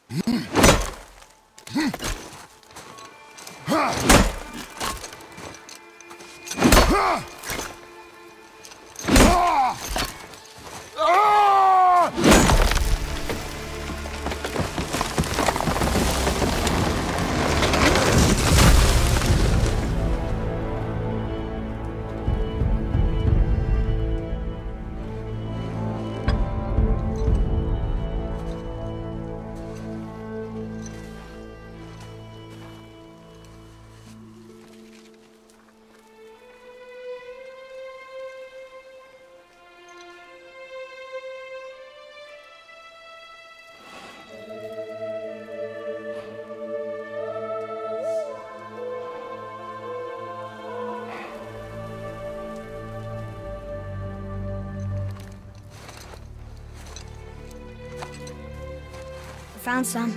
Found some.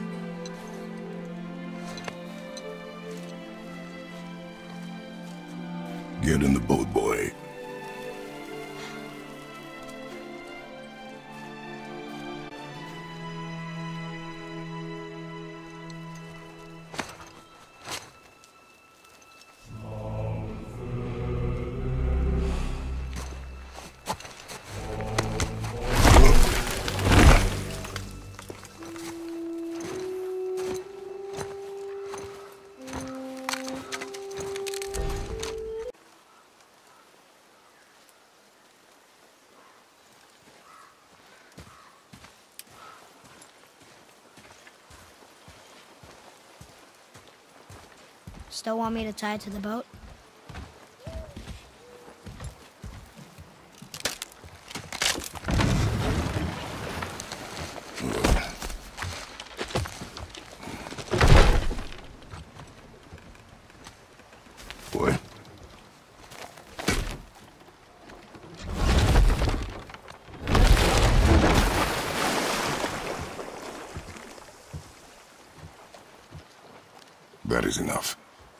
Get in the boat, boy. Still want me to tie it to the boat? Boy. That is enough.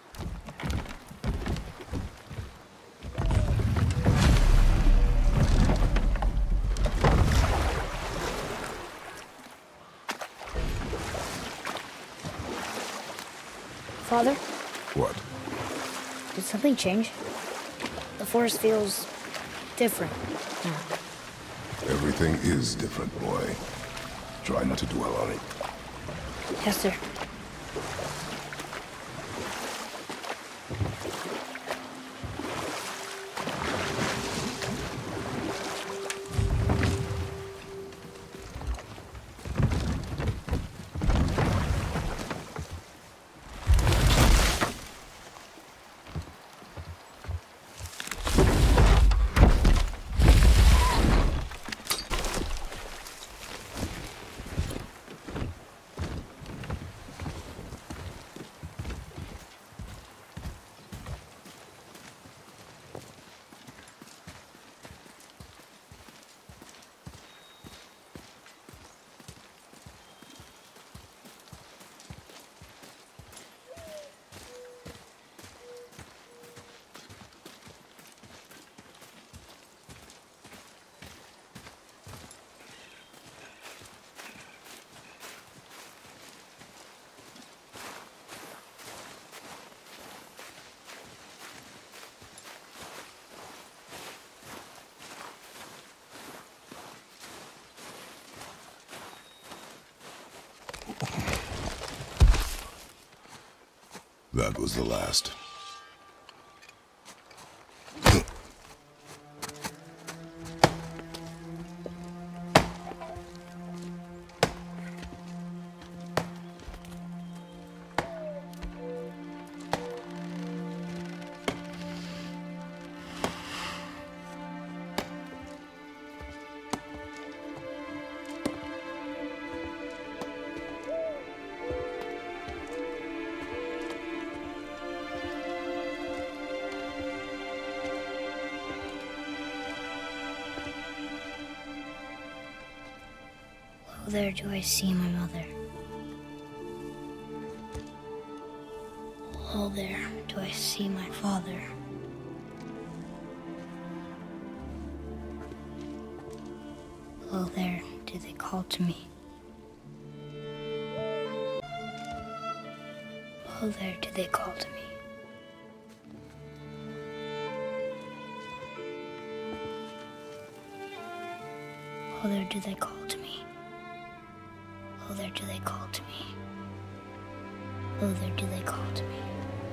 Father? What? Did something change? The forest feels different now. Everything is different, boy. Try not to dwell on it. Yes, sir. That was the last. Oh, there do I see my mother. Oh, there do I see my father. Oh, there do they call to me. Oh, there do they call to me. Oh, there do they call to me. Oh, there do they call to me. Oh, there do they call to me.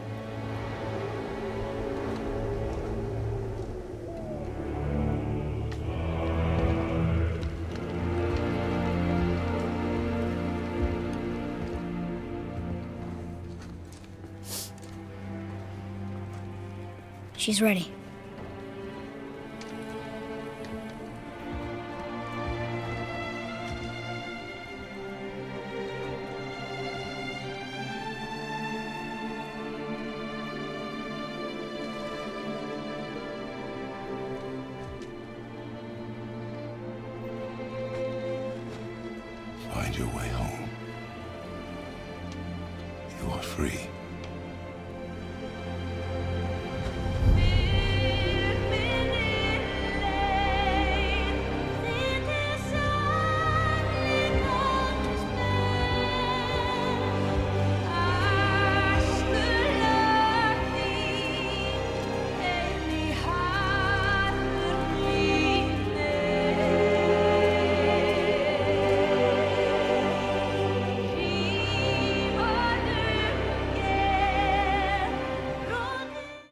She's ready. Find your way home. You are free.